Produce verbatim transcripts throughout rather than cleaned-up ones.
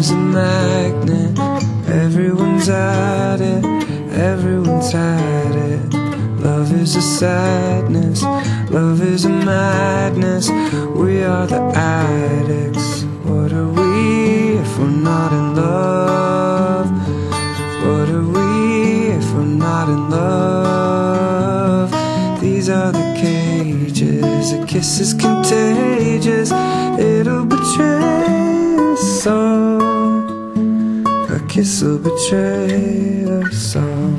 is a magnet, everyone's at it, everyone's had it. Love is a sadness, love is a madness. We are the addicts. What are we if we're not in love? What are we if we're not in love? These are the cages, a kiss is contagious, it'll betray us all. A kiss will betray us all.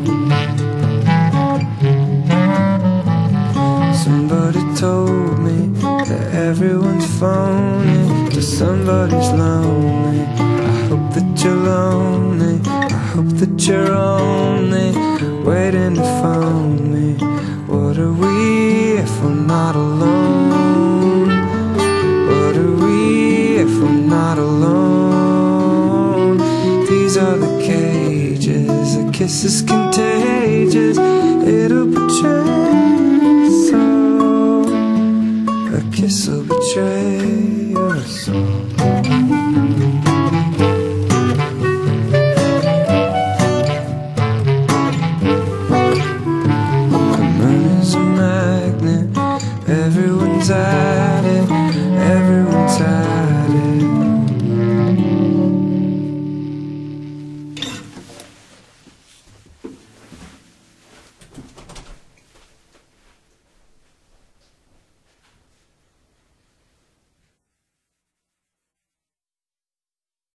Somebody told me that everyone's phony, that somebody's lonely. I hope that you're lonely, I hope that you're only waiting to phone me. What are we if we're not alone? What are we if we're not alone? These are the cages, a kiss is contagious, it'll betray us all. A kiss will betray your soul.